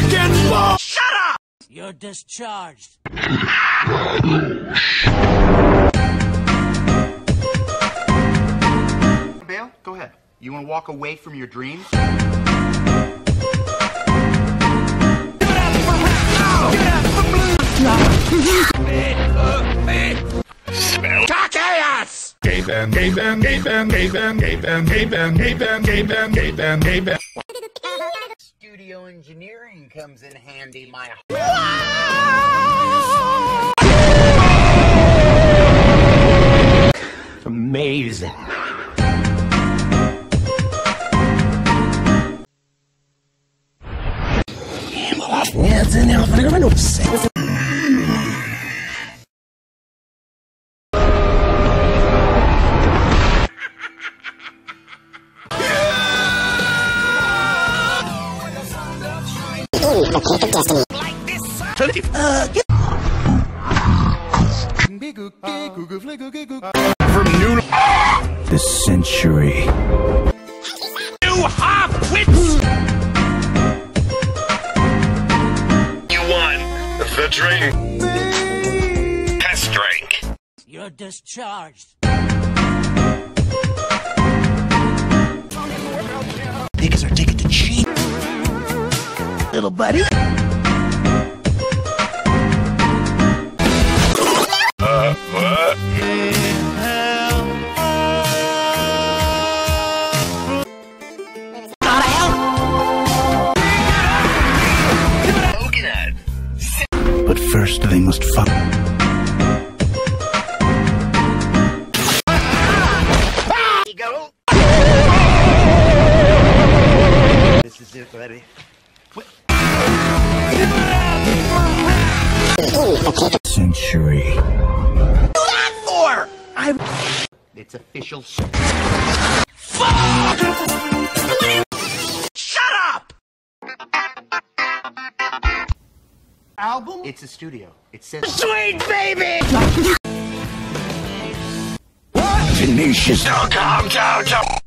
fucking ball! Shut up! You're discharged. Bale, go ahead. You want to walk away from your dreams? Tenacious! Studio engineering comes in handy, my... Amazing. Yeah, it's in there. I'm gonna go sick. Like this. From New this century. You have wits! You won the drink. Test drink. You're discharged. Niggas are taking the cheap. Little buddy. What? Coconut. But first they must fuck. You go. This is it, buddy. Century. It's official. Fuck! Shut up! Album? It's a studio. It says Sweet baby! Tenacious. Calm down.